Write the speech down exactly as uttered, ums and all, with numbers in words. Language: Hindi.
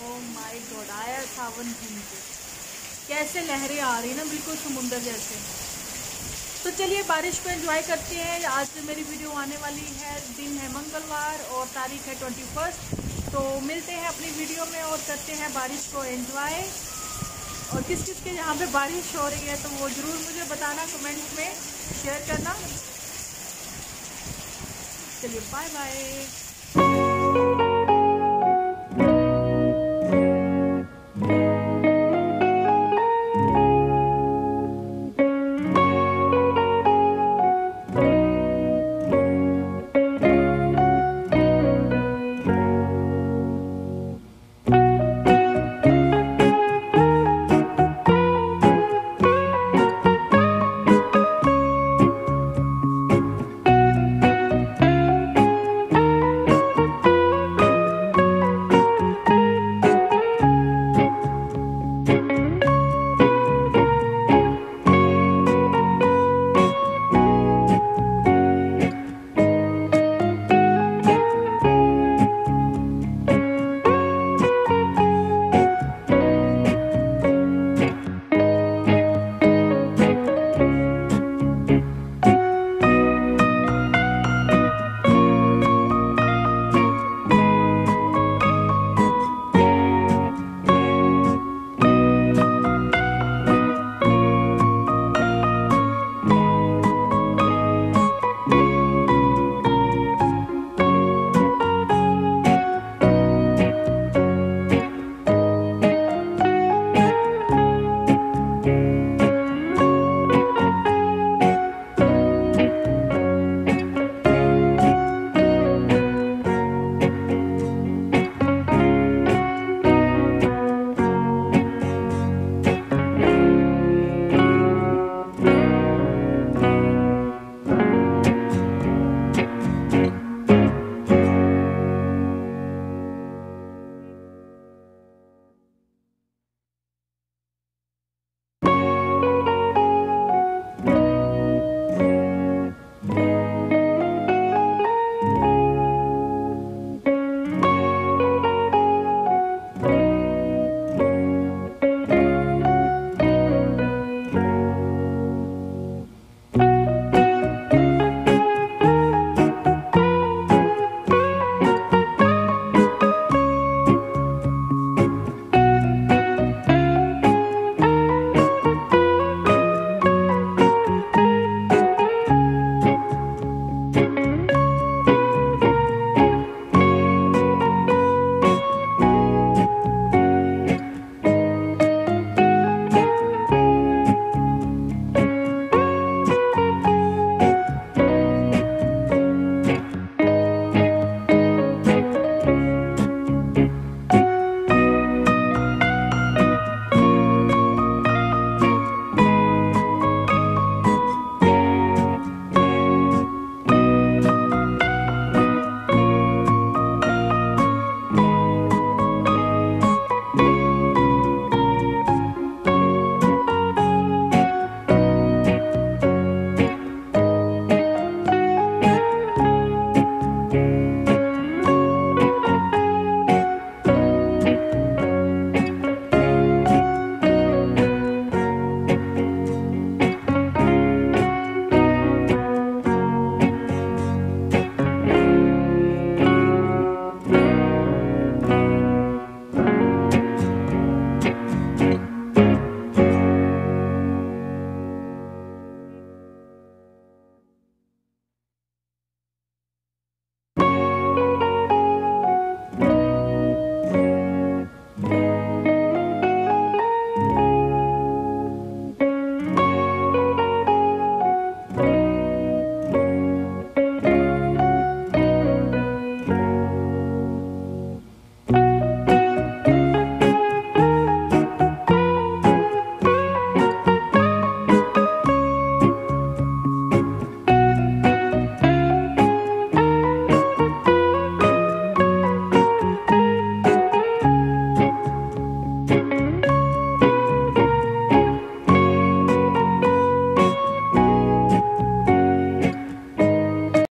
माय गॉड, आया सावन घूम के, कैसे लहरें आ रही ना, बिल्कुल समुंदर जैसे। तो चलिए बारिश को एंजॉय करते हैं। आज मेरी वीडियो आने वाली है, दिन है मंगलवार और तारीख है ट्वेंटी फर्स्ट। तो मिलते हैं अपनी वीडियो में और करते हैं बारिश को एंजॉय। और किस किस के यहाँ पे बारिश हो रही है तो वो ज़रूर मुझे बताना, कमेंट में शेयर करना। चलिए बाय बाय।